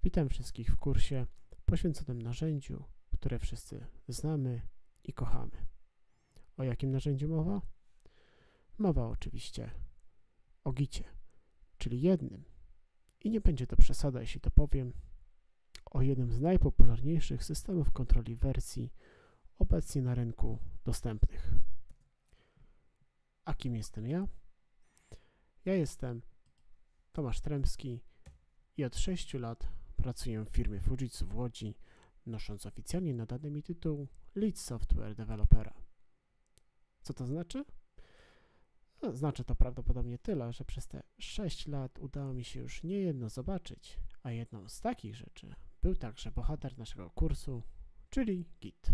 Witam wszystkich w kursie poświęconym narzędziu, które wszyscy znamy i kochamy. O jakim narzędziu mowa? Mowa oczywiście o Gicie, czyli jednym, i nie będzie to przesada, jeśli to powiem, o jednym z najpopularniejszych systemów kontroli wersji obecnie na rynku dostępnych. A kim jestem ja? Ja jestem Tomasz Tremski i od 6 lat pracuję w firmie Fujitsu w Łodzi, nosząc oficjalnie nadany mi tytuł Lead Software Developera. Co to znaczy? No, znaczy to prawdopodobnie tyle, że przez te 6 lat udało mi się już niejedno zobaczyć, a jedną z takich rzeczy był także bohater naszego kursu, czyli Git.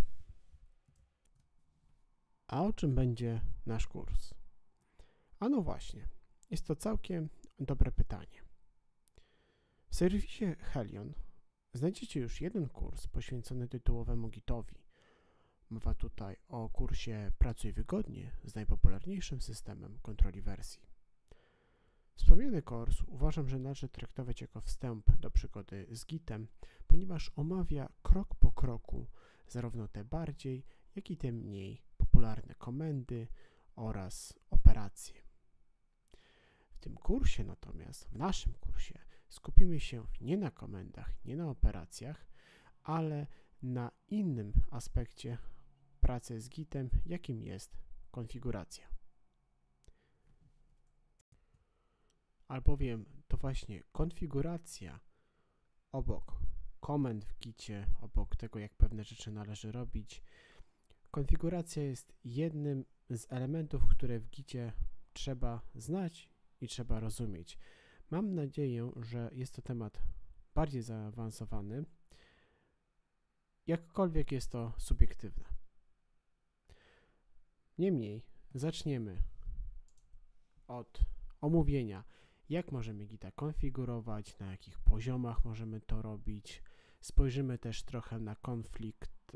A o czym będzie nasz kurs? A no właśnie, jest to całkiem dobre pytanie. W serwisie Helion znajdziecie już jeden kurs poświęcony tytułowemu Gitowi. Mowa tutaj o kursie Pracuj wygodnie z najpopularniejszym systemem kontroli wersji. Wspomniany kurs uważam, że należy traktować jako wstęp do przygody z Gitem, ponieważ omawia krok po kroku zarówno te bardziej, jak i te mniej popularne komendy oraz operacje. W tym kursie natomiast, w naszym kursie, skupimy się nie na komendach, nie na operacjach, ale na innym aspekcie pracy z Gitem, jakim jest konfiguracja. Albowiem to właśnie konfiguracja obok komend w Gicie, obok tego, jak pewne rzeczy należy robić, konfiguracja jest jednym z elementów, które w Gicie trzeba znać i trzeba rozumieć. Mam nadzieję, że jest to temat bardziej zaawansowany, jakkolwiek jest to subiektywne. Niemniej zaczniemy od omówienia, jak możemy Gita konfigurować, na jakich poziomach możemy to robić. Spojrzymy też trochę na konflikt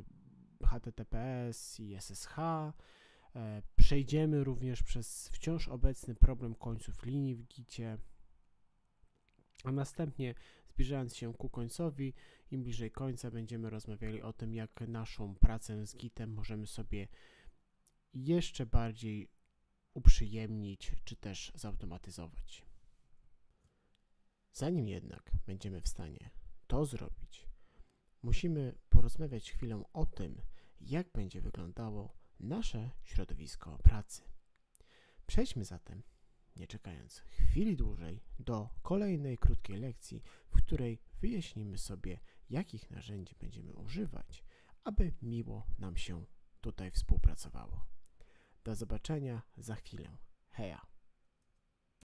HTTPS i SSH. Przejdziemy również przez wciąż obecny problem końców linii w Gicie, a następnie, zbliżając się ku końcowi, im bliżej końca będziemy rozmawiali o tym, jak naszą pracę z Gitem możemy sobie jeszcze bardziej uprzyjemnić, czy też zautomatyzować. Zanim jednak będziemy w stanie to zrobić, musimy porozmawiać chwilę o tym, jak będzie wyglądało nasze środowisko pracy. Przejdźmy zatem, nie czekając chwili dłużej, do kolejnej krótkiej lekcji, w której wyjaśnimy sobie, jakich narzędzi będziemy używać, aby miło nam się tutaj współpracowało. Do zobaczenia za chwilę. Heja!